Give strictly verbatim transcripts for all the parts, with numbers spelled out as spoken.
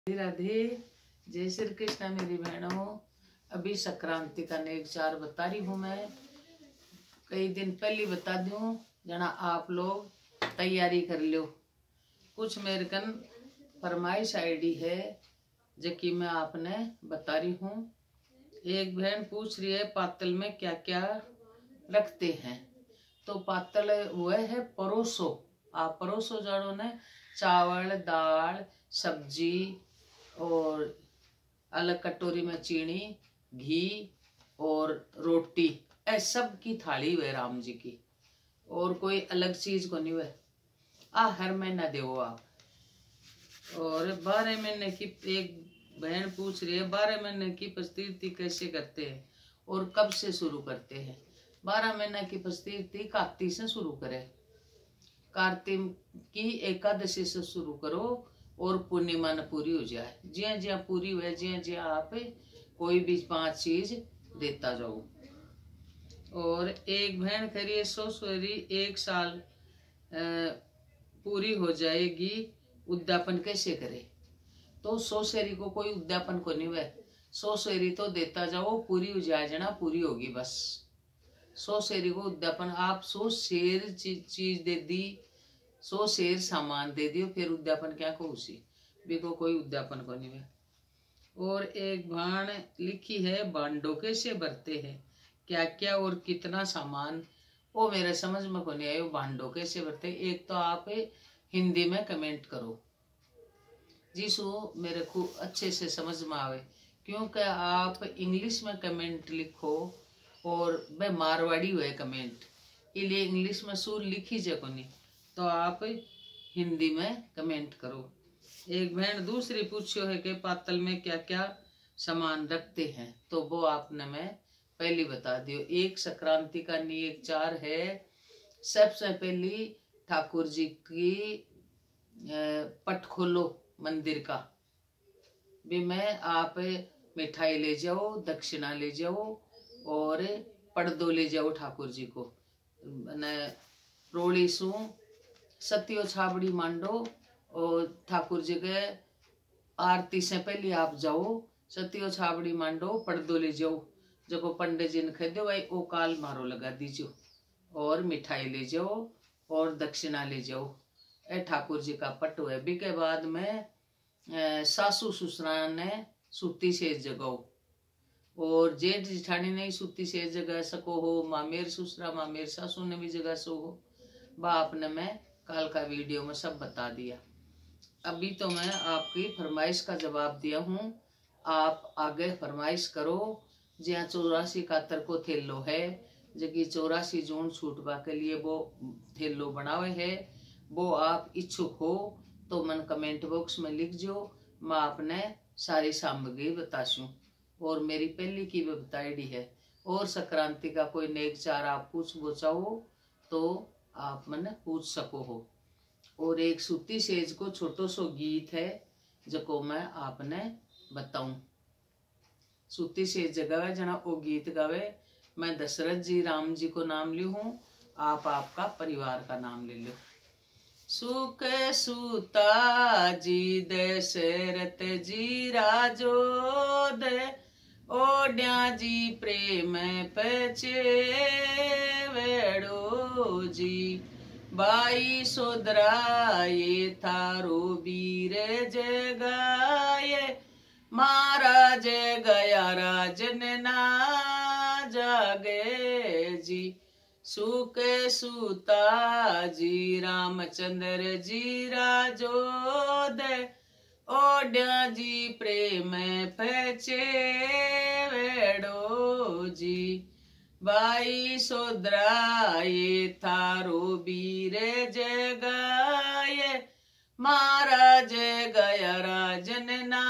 राधे राधे, जय श्री कृष्ण मेरी बहनों। अभी संक्रांति का नेक चार बता रही हूँ मैं। कई दिन पहले बता दूं जना आप लोग तैयारी कर लो। कुछ मेरे कन फरमाइश आईडी है जो कि मैं आपने बता रही हूँ। एक बहन पूछ रही है पातल में क्या क्या रखते हैं। तो पातल वह है परोसो। आप परोसो जानो ने चावल दाल सब्जी और अलग कटोरी में चीनी घी और रोटी, ऐ सब की थाली हुए राम जी की। और कोई अलग चीज को नहीं हुए। आ हर महीना दो आप। और बारह महीने की एक बहन पूछ रही है बारह महीने की पस्तीर्थी कैसे करते हैं और कब से शुरू करते हैं। बारह महीने की पस्तीर्थी कार्तिक से शुरू करें। कार्तिक की एकादशी से शुरू करो और पूर्णिमा न पूरी हो जाए। जिया जिया पूरी हुए जिया जिया आप कोई भी पांच चीज देता जाओ। और एक बहन करिए सो सोरी एक साल पूरी हो जाएगी, उद्यापन कैसे करे। तो सौ शेरी को कोई उद्यापन को नहीं हुए। सौ शेरी तो देता जाओ, पूरी हो जाए जना पूरी होगी बस। सौ शेरी को उद्यापन आप सौ शेर चीज दे दी, सौ शेर सामान दे दियो, फिर उद्यापन क्या को उसी बिको कोई उद्यापन को नहीं है। और एक भाण लिखी है बांडो कैसे भरते हैं, क्या क्या और कितना सामान, वो मेरे समझ में को नहीं आया। बांडो कैसे भरते हैं, एक तो आप हिंदी में कमेंट करो जिसको मेरे को अच्छे से समझ में आवे। क्योंकि आप इंग्लिश में कमेंट लिखो और वह मारवाड़ी हुए कमेंट, इसलिए इंग्लिश में सूर लिखी जको नहीं, तो आप हिंदी में कमेंट करो। एक बहन दूसरी पूछो है कि पातल में क्या क्या सामान रखते हैं, तो वो आपने मैं पहली बता दियो। एक संक्रांति का नियम चार है। सबसे पहली ठाकुर जी की पट खोलो मंदिर का भी मैं आप मिठाई ले जाओ, दक्षिणा ले जाओ और पर्दो ले जाओ ठाकुर जी को। रोड़ी सू सतियो छाबड़ी मांडो और ठाकुर जी के आरती से पहले आप जाओ, सतियो छाबड़ी मांडो, पर्दो ले जाओ। जो पंडित जी ने कह दो भाई ओ काल मारो लगा दीजियो और मिठाई ले जाओ और दक्षिणा ले जाओ। ए ठाकुर जी का पट हुए। बी के बाद में सासू ससुरा ने सूती से जगाओ और जेठ जिठानी ने सूती से जगा सको हो, मामेर ससुरा मामेर सासू ने भी जगा सो हो। बाप ने मैं काल का वीडियो में सब बता दिया। अभी तो मैं आपकी फरमाइश का जवाब दिया हूँ। आप आगे फरमाइश करो। जहाँ चौरासी कातर को थेलो है जबकि चौरासी जून छूटवा के लिए वो थेलो बनावे है, वो आप इच्छुक हो तो मन कमेंट बॉक्स में लिख जो, मैं आपने सारी सामग्री बताशू। और मेरी पहली की भी बताईडी है। और संक्रांति का कोई नेक चार आप पूछ बोचाओ तो आप मन पूछ सको हो। और एक सूती सेज को छोटो सो गीत है जो मैं आपने बताऊं। सूती सेज जगावे जना वो गीत गावे। मैं दशरथ जी राम जी को नाम ली हूँ, आप आपका परिवार का नाम ले लो। सुख सूता जी दशरथ जी राजो दे, ओड्या जी प्रेम पचे वेड़ो जी, बाई सोदरा ये थारो वीर जगाए, महाराज गया राजन ना जागे जी। सुख सूता जी रामचंद्र जी राजो दे, ओड्या जी प्रेम फचे वेड़ो जी, बाई सोदरा ये थारो वीर जगाए, महाराज गया राजन ना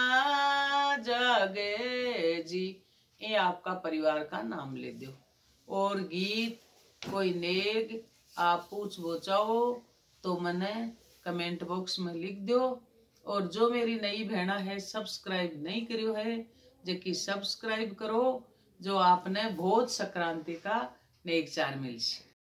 जागे जी। ये आपका परिवार का नाम ले दो। और गीत कोई नेक आप पूछ बोचाओ तो मने कमेंट बॉक्स में लिख दो। और जो मेरी नई बहना है सब्सक्राइब नहीं करियो है जो कि सब्सक्राइब करो, जो आपने बहुत संक्रांति का नेक चार मिल।